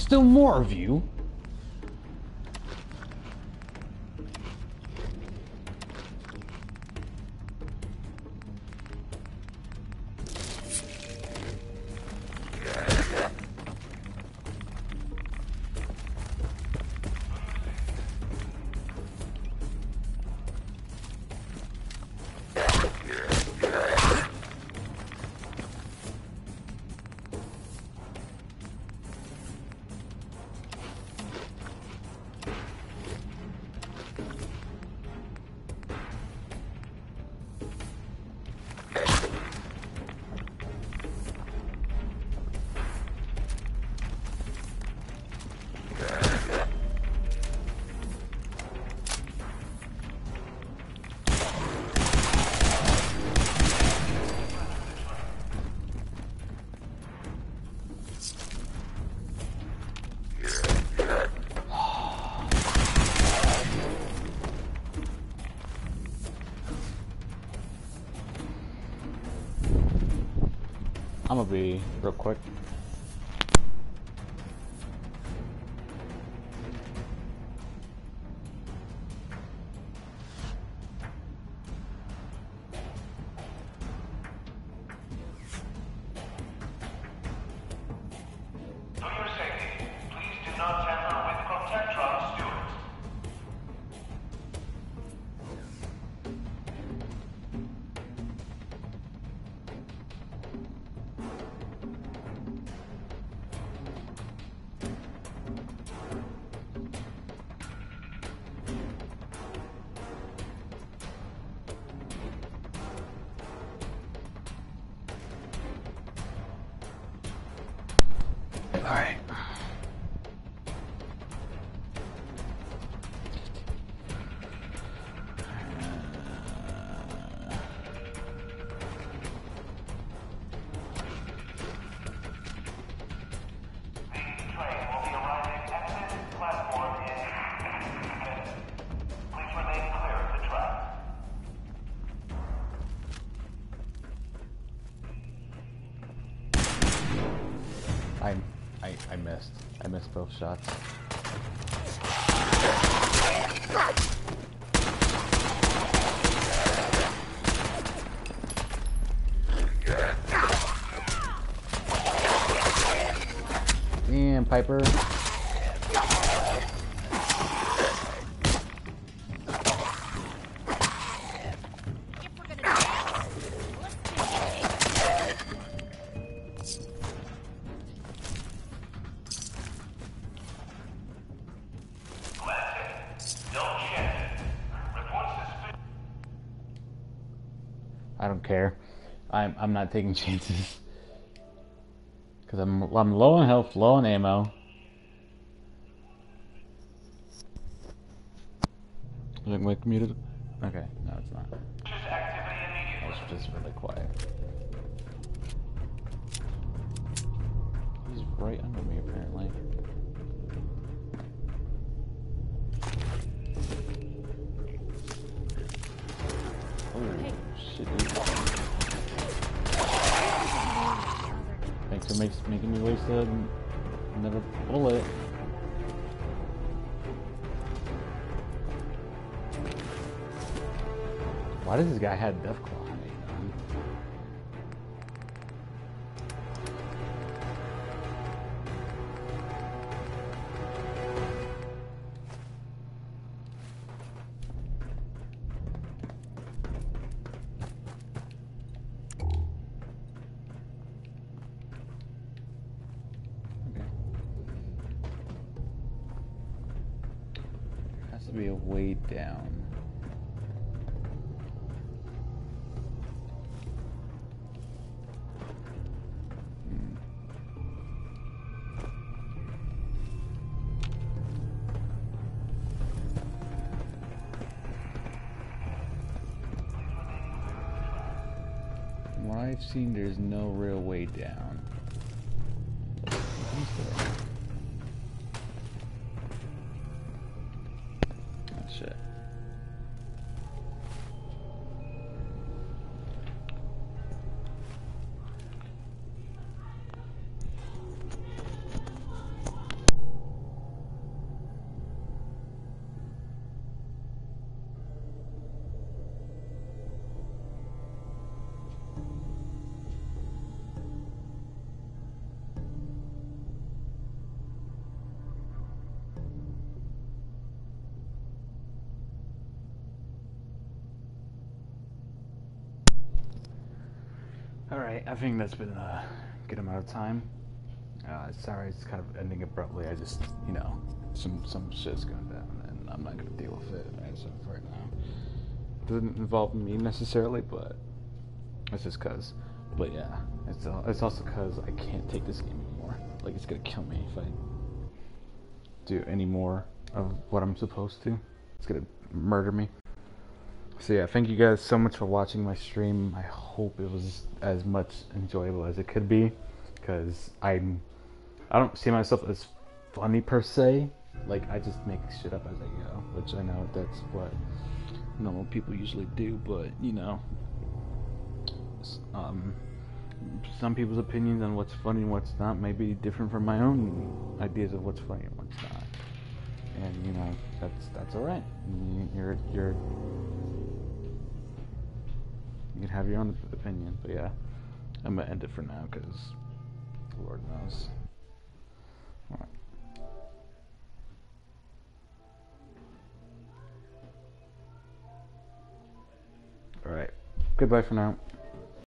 still more of you. I'm gonna be real quick. For your safety, please do not tamper with Protectron stewards. All right. The train will be arriving at this platform in 2 minutes. Please remain clear of the track. I missed. I missed both shots. Damn, Piper. I don't care. I'm not taking chances. Cause I'm low on health, low on ammo. Is it mic muted? Okay, no it's not. It's just really quiet. He's right under me apparently. Oh shit, dude. Thanks for making me waste another bullet. Why does this guy have Deathclaw on me? Okay. There has to be a way down. From what I've seen, there's no real way down. Oh shit. Alright, I think that's been a good amount of time. Sorry, it's kind of ending abruptly. I just, some shit's going down, and I'm not gonna deal with it as of right now. Doesn't involve me necessarily, but it's just cause. But yeah, it's also cause I can't take this game anymore. Like, it's gonna kill me if I do any more of what I'm supposed to. It's gonna murder me. So yeah, thank you guys so much for watching my stream. I hope it was as much enjoyable as it could be, because I don't see myself as funny per se. Like, I just make shit up as I go, which I know that's what normal people usually do. But some people's opinions on what's funny and what's not may be different from my own ideas of what's funny and what's not. And that's all right. You can have your own opinion, but yeah, I'm gonna end it for now because Lord knows. All right. Goodbye for now.